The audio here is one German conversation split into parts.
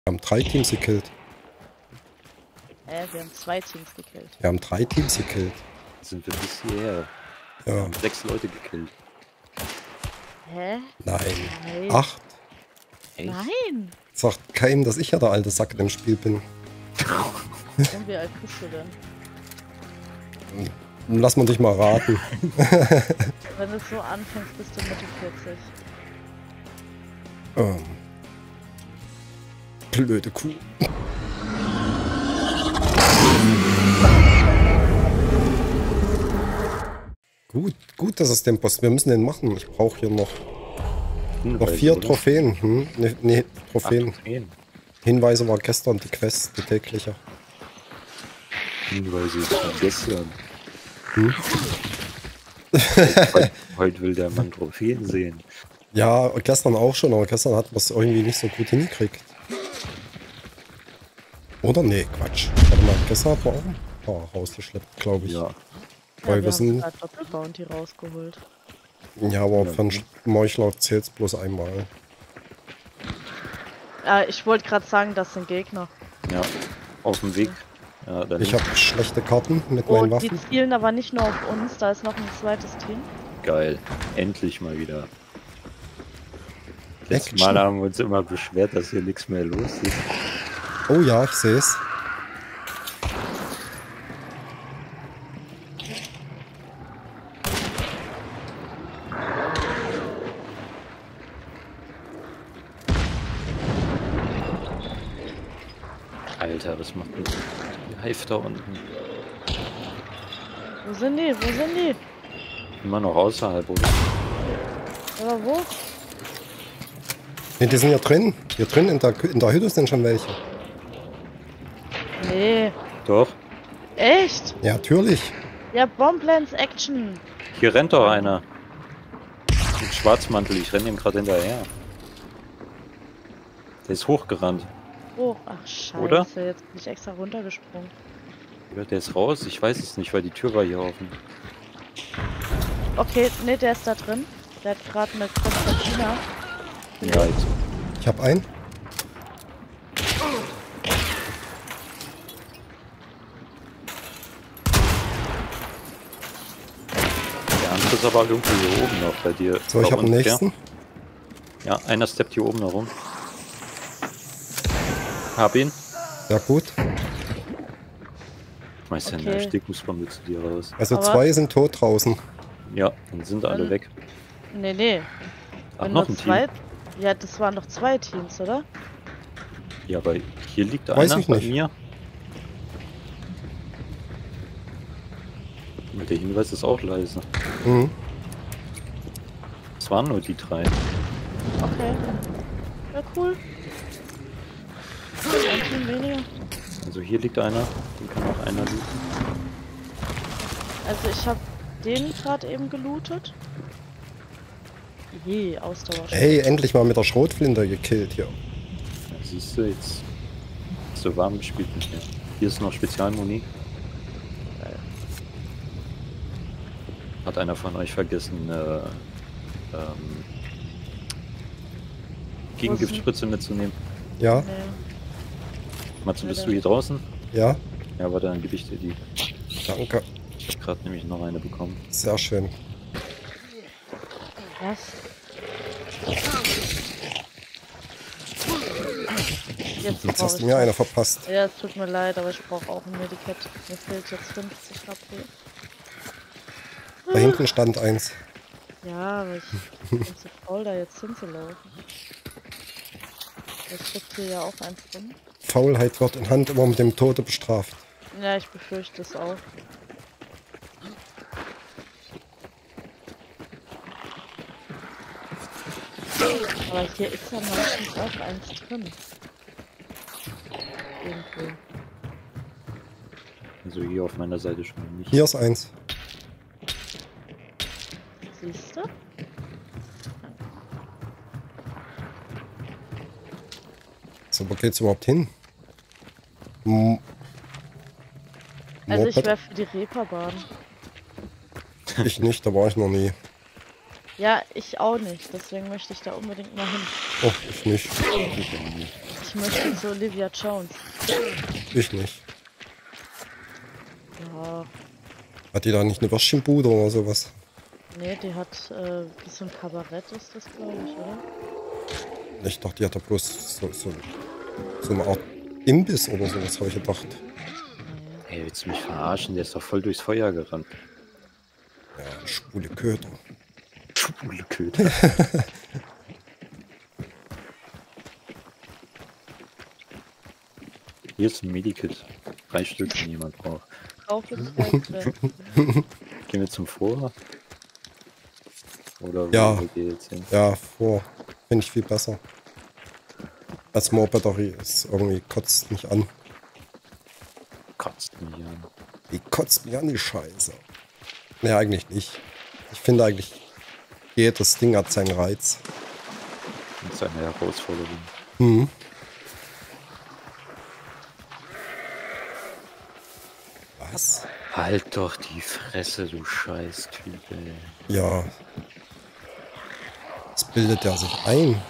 Wir haben 3 Teams gekillt. Wir haben 2 Teams gekillt. Wir haben 3 Teams gekillt. Sind wir bis hierher? Wir Ja. haben 6 Leute gekillt. Hä? Nein. Nein. 8. Echt? Nein! Sagt keinem, dass ich ja der alte Sack in dem Spiel bin. Und wie alt bist du denn? Lass mal dich mal raten. Wenn du so anfängst, bist du Mitte 40. Blöde Kuh. Gut, dass es den Boss. Wir müssen den machen. Ich brauche hier noch 4 Trophäen. Nee, Trophäen. Hinweise war gestern die Quest, die tägliche. Hinweise von gestern. Heute will der Mann Trophäen sehen. Ja, gestern auch schon, aber gestern hat man es irgendwie nicht so gut hingekriegt. Oder? Nee, Quatsch. Warte mal, gestern hat man auch ein paar rausgeschleppt, glaube ich. Ja. Weil wir sind. Gerade Doppelbounty rausgeholt. Ja, aber von Meuchler zählt es bloß einmal. Ich wollte gerade sagen, das sind Gegner. Ja, auf dem Weg. Ja, dann Ich habe schlechte Karten mit Oh, meinen die Waffen. zielen aber nicht nur auf uns, da ist noch ein zweites Team. geil. Endlich mal wieder. Letztes Action. Mal haben wir uns immer beschwert, dass hier nichts mehr los ist. Oh ja, ich sehe es. Alter, was macht denn die Hive da unten? Wo sind die? Wo sind die? Immer noch außerhalb, oder? Aber wo? Nee, die sind hier drin. Hier drin in der Hütte sind schon welche. Nee. Doch. Echt? Ja, natürlich. Ja, Bomblands Action. Hier rennt doch einer. Mit Schwarzmantel, ich renne ihm gerade hinterher. Der ist hochgerannt. Oh, ach scheiße, Oder? jetzt bin ich extra runtergesprungen. Oder der ist raus? Ich weiß es nicht, weil die Tür war hier offen. Okay, nee, der ist da drin. Der hat gerade mit Konstantina. Ja, jetzt. Ich habe einen. Der andere ist aber irgendwo hier oben noch bei dir. So, ich Bei habe den uns, nächsten. Ja, einer steppt hier oben noch rum. Hab ihn. Ja, gut. Schmeiß ja Okay. eine Stickfußbombe zu dir raus. Also Aber- 2 sind tot draußen. Ja, dann sind alle weg. Nee, nee. Ach, Wenn noch nur ein zwei... Team. Ja, das waren doch 2 Teams, oder? Ja, aber hier liegt Weiß einer ich bei nicht. mir. Und der Hinweis ist auch leise. Mhm. Es waren nur die 3. Okay. Ja, cool. Ein Team weniger. Also hier liegt einer, den kann auch einer looten. Also ich habe den gerade eben gelootet. Je, Ausdauer. Hey, endlich mal mit der Schrotflinte gekillt hier. Ja, siehst du, jetzt ist so warm gespielt nicht mehr. Hier ist noch Spezialmuni. Hat einer von euch vergessen, Gegengiftspritze mitzunehmen? Ja, Nee. Matze, bist du hier draußen? ja, Ja, warte, dann gebe ich dir die. danke. Ich habe gerade nämlich noch eine bekommen. Sehr schön. Was? Jetzt Jetzt brauch hast du ich mir was. eine verpasst. Ja, es tut mir leid, aber ich brauche auch ein Medikett. Mir fehlt jetzt 50 HP. Da hinten stand eins. Ja, aber ich bin zu faul, da jetzt hinzulaufen. Es steckt hier ja auch eins drin. Faulheit wird in Hand immer mit dem Tode bestraft. Ja, ich befürchte es auch. Aber hier ist ja meistens auch eins drin. Irgendwo. Also hier auf meiner Seite schon mal nicht. Hier ist eins. Siehst du? So, wo geht's überhaupt hin? Also ich Moped? wäre für die Reeperbahn. Ich nicht, da war ich noch nie. Ja, ich auch nicht. Deswegen möchte ich da unbedingt mal hin. Oh, ich nicht. Ich Ich möchte zu Olivia Jones. Ich nicht. Ja. Hat die da nicht eine Würstchenbude oder sowas? Nee, die hat wie so ein Kabarett ist das, glaube ich, oder? Ich dachte, die hat da bloß so eine Art Imbiss oder sowas, habe ich gedacht. Ey, willst du mich verarschen? Der ist doch voll durchs Feuer gerannt. Ja, schwule Köter. Schwule Köter. Hier ist ein Medikit. 3 Stück, wenn jemand braucht. Kauf es weg. Gehen wir zum Vor? Oder Ja. wo geht jetzt hin? Ja, vor. Finde ich viel besser. Als Batterie ist irgendwie kotzt mich an. Kotzt mich an. Die kotzt mich an, die Scheiße. Nee, eigentlich nicht. Ich finde eigentlich, jedes Ding hat seinen Reiz. Das ist eine Herausforderung. Mhm. Was? Halt doch die Fresse, du Scheiß-Typ, ey. Ja. Das bildet er sich ein.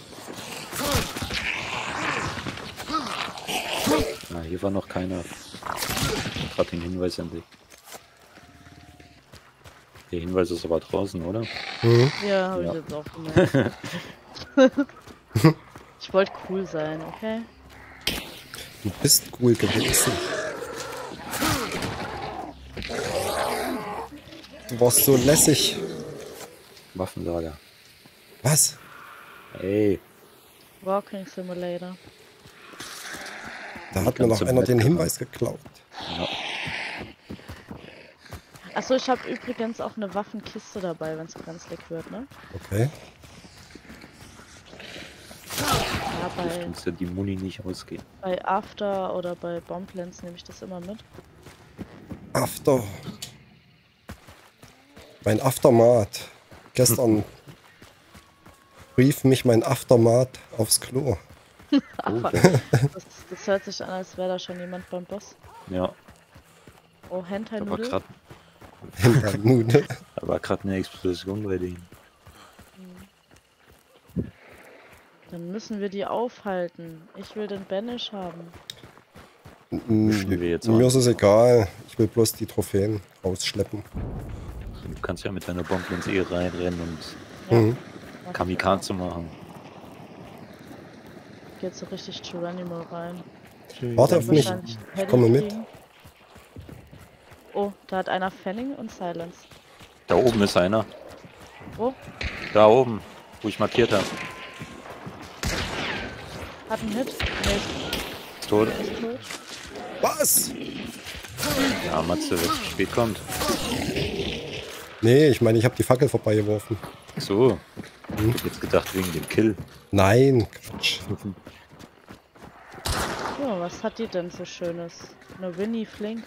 Na, hier war noch keiner. Gerade den Hinweis entdeckt. Der Hinweis ist aber draußen, oder? Mhm. Ja, habe Ja. ich jetzt auch gemerkt. Ich wollte cool sein, okay? Du bist cool gewesen. Du warst so lässig. Waffenlager. Was? Ey, Walking Simulator. Da hat mir noch Ganze einer den Map Hinweis geklaut. ja. Achso, ich habe übrigens auch eine Waffenkiste dabei, wenn es brenzlig wird, ne? Okay. Ja, bei, Kannst ja die Muni nicht ausgehen. bei After oder bei Bomblands nehme ich das immer mit. After. Mein Aftermath. Gestern rief mich mein Aftermath aufs Klo. Aber das hört sich an, als wäre da schon jemand beim Boss. Ja, Oh, Hentai da war Nudel. gerade Hinternude. eine Explosion bei denen. Dann müssen wir die aufhalten. Ich will den Banish haben. Mischen wir jetzt Mir an. ist es egal. Ich will bloß die Trophäen rausschleppen. Du kannst ja mit deiner Bombe ins E reinrennen und Ja, Mhm. mach Kamikaze machen. ich. Geht so richtig Geronimo rein. Warte auf mich. Wahrscheinlich einen Paddy komme mit. kriegen. Oh, da hat einer Fanning und Silence. Da oben ist einer. Wo? Da oben, wo ich markiert habe. Hat einen Hit? Nee, Ist tot. ist tot. Was? Ja, Matze, wer zu spät kommt. Nee, ich meine, ich habe die Fackel vorbeigeworfen. Ach so. Ich hab jetzt gedacht wegen dem Kill. Nein, Quatsch. So, was hat die denn so Schönes? Eine Winnie Flink.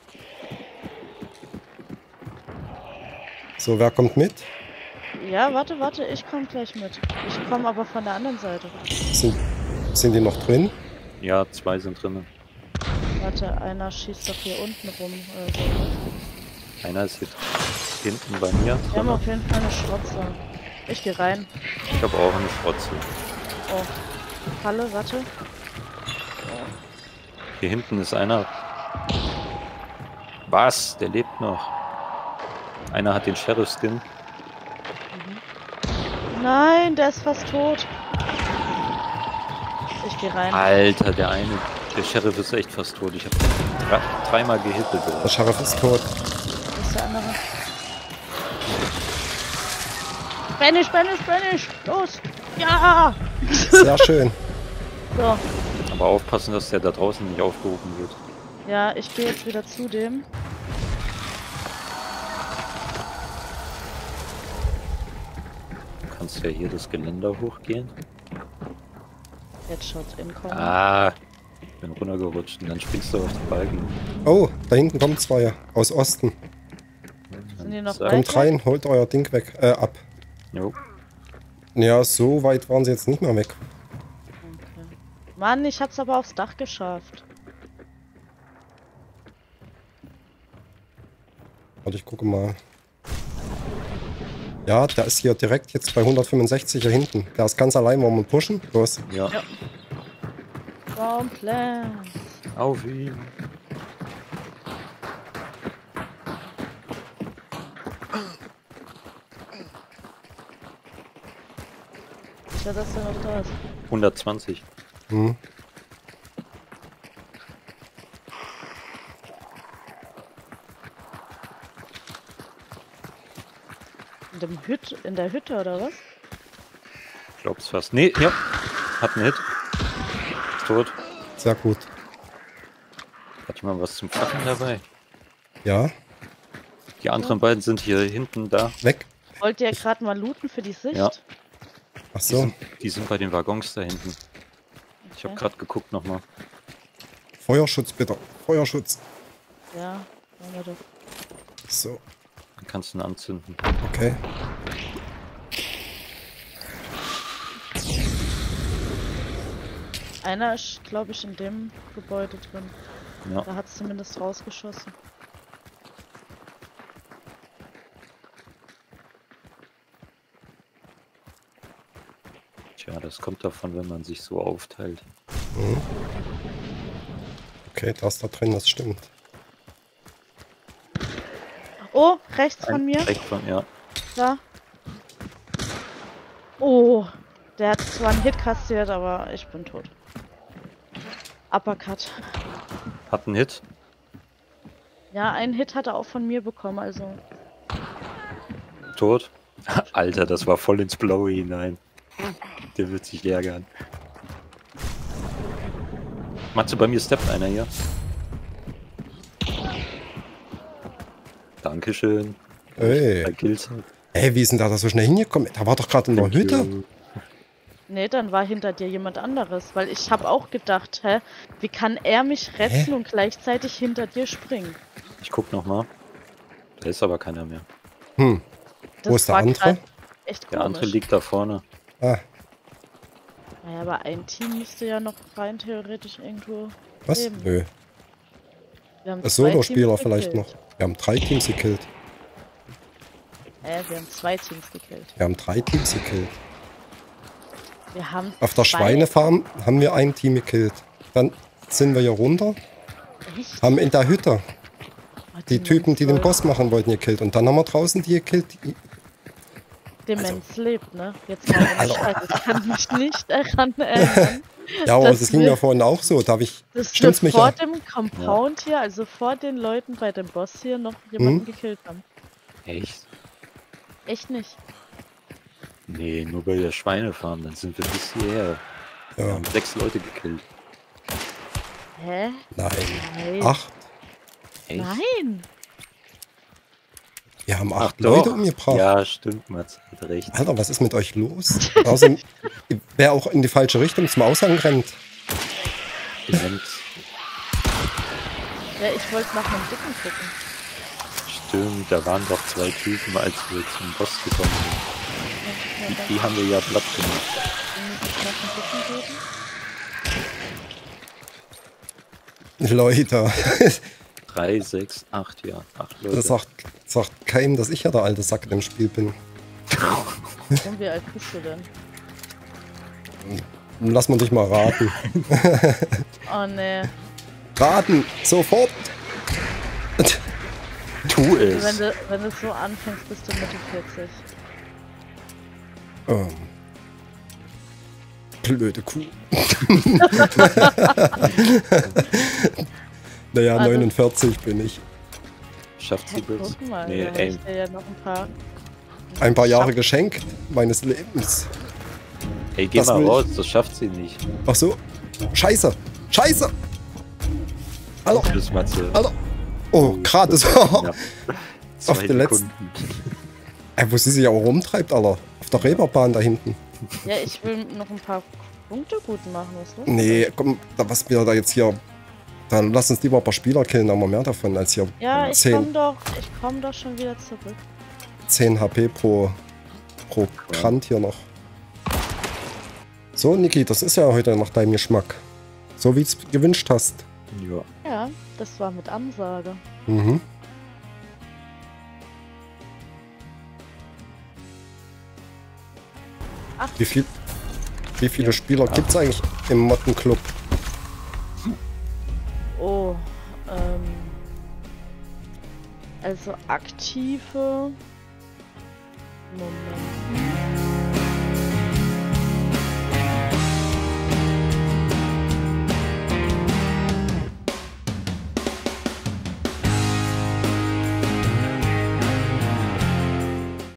So, wer kommt mit? Ja, warte, ich komme gleich mit. Ich komme aber von der anderen Seite. Sind die noch drin? Ja, 2 sind drinnen. Warte, einer schießt doch hier unten rum. So. Einer ist jetzt hinten bei mir. Wir haben auf jeden Fall eine Schrotze. Ich gehe rein. Ich habe auch eine Schrotze. Oh. Falle, warte. Hier hinten ist einer. Was? Der lebt noch. Einer hat den Sheriff-Skin. Nein, der ist fast tot. Ich gehe rein. Alter, der Sheriff ist echt fast tot. Ich habe 3-mal gehittet. Der Sheriff ist tot. Wo ist der andere? Banish! Los! Ja! Sehr schön. So, Aber aufpassen, dass der da draußen nicht aufgehoben wird. ja, ich gehe jetzt wieder zu dem. Du kannst ja hier das Geländer hochgehen. Headshot incoming. Ah, ich bin runtergerutscht und dann springst du auf den Balken. Oh, da hinten kommen zwei aus Osten. Sind die noch Sag- Kommt rein, holt euer Ding weg, ab. Jo. Ja, so weit waren sie jetzt nicht mehr weg. Okay. Mann, ich hab's aber aufs Dach geschafft. Warte, ich gucke mal. Ja, der ist hier direkt jetzt bei 165 hier hinten. Der ist ganz allein, wollen wir pushen? Los. Ja. Ja. Komplett. Auf ihn. Ja, dass der noch da ist. 120. Hm. In der Hütte oder was? Ich glaub's fast. Nee, ja. Hat einen Hit. Ist tot. Sehr gut. Hat jemand was zum Fackeln dabei? Ja, Die anderen beiden sind hier hinten da. weg. Wollt ihr gerade mal looten für die Sicht? Ja. Ach so, Die sind bei den Waggons da hinten. Ich habe gerade geguckt nochmal. Feuerschutz bitte. Feuerschutz. Ja, machen wir doch. So, Dann kannst du ihn anzünden. okay. Einer ist, glaube ich, in dem Gebäude drin. Ja. Da hat es zumindest rausgeschossen. Tja, das kommt davon, wenn man sich so aufteilt. Mhm. Okay, das da drin, das stimmt. Oh, rechts von mir. Direkt von, ja. Da. Oh, der hat zwar einen Hit kassiert, aber ich bin tot. Uppercut. Hat einen Hit. Ja, einen Hit hat er auch von mir bekommen, also. Tot. Alter, das war voll ins Blaue hinein. Der wird sich ärgern. Matze, bei mir steppt einer hier. Dankeschön. Ey. 3 Kills. Ey, wie ist denn da so schnell hingekommen? Da war doch gerade in der Hütte. Nee, dann war hinter dir jemand anderes, weil ich habe auch gedacht, hä, wie kann er mich retten und gleichzeitig hinter dir springen? Ich guck nochmal. Da ist aber keiner mehr. Hm, wo ist der war andere? grad echt komisch. Der andere liegt da vorne. Ah, Naja, aber ein Team müsste ja noch rein theoretisch irgendwo was? leben. Nö. Wir haben Das 2 Solo-Spieler Teams vielleicht noch. gekillt. Wir haben 3 Teams gekillt. Wir haben 2 Teams gekillt. Wir haben 3 Teams gekillt. Wir haben Auf der 2 Schweinefarm haben wir ein Team gekillt. Dann sind wir hier runter, Echt? haben in der Hütte Oh, die Typen, die den voll. Boss machen wollten, gekillt. Und dann haben wir draußen die gekillt. Demenz lebt, ne? Jetzt mal ohne Scheiß. Ich kann mich nicht daran erinnern. Ja, aber Das das ging wir- mir vorhin auch so. Da habe ich. Dass wir Stimmt's mich vor ja? dem Compound hier, also vor den Leuten bei dem Boss hier, noch jemanden gekillt haben. Echt? Echt nicht. Nee, nur bei der Schweinefarm. Dann sind wir bis hierher. Wir Ja, haben 6 Leute gekillt. Hä? nein. Nein. 8. Echt? Nein! Wir haben 8 doch. Leute umgebracht. Ja, stimmt, Mats hat recht. Alter, was ist mit euch los? Außerdem, wer auch in die falsche Richtung zum Ausgang rennt. Dement. Ja, ich wollte nach einem Dicken gucken. Stimmt, da waren doch 2 Typen, als wir zum Boss gekommen sind. Die haben wir ja platt gemacht. Nach einem Dicken geben? Leute, 3, 6, 8, ja. 8 Leute. das sagt keinem, dass ich ja der alte Sack in dem Spiel bin. Und wie alt bist du denn? Lass mal dich mal raten. Oh ne. Raten! Sofort! Tu es. Wenn du so anfängst, bist du Mitte 40. Blöde Kuh. Naja, Also- 49 bin ich. Schafft sie das? Guck mal, Nee, da hab ey. ich dir ja noch Ein paar Jahre geschenkt meines Lebens. Ey, geh Das mal will ich. raus, das schafft sie nicht. Ach so. Scheiße! Scheiße! Alter! Tschüss, Matze. Alter! Oh, gerade so. Ja. Auf 2 den letzten. Wo sie sich auch rumtreibt, Alter. Auf der Reeperbahn da hinten. Ja, ich will noch ein paar Punkte gut machen, was los? Nee, komm, was wir da jetzt hier. Dann lass uns lieber ein paar Spieler killen, haben wir mehr davon als hier Ja, ich 10, komm doch schon wieder zurück. 10 HP pro Krant hier noch. So, Niki, das ist ja heute nach deinem Geschmack. So wie du es gewünscht hast. Ja. Ja, das war mit Ansage. Mhm. Ach. Wie viele Spieler gibt es eigentlich im Mottenclub? Oh, also aktive... Moment.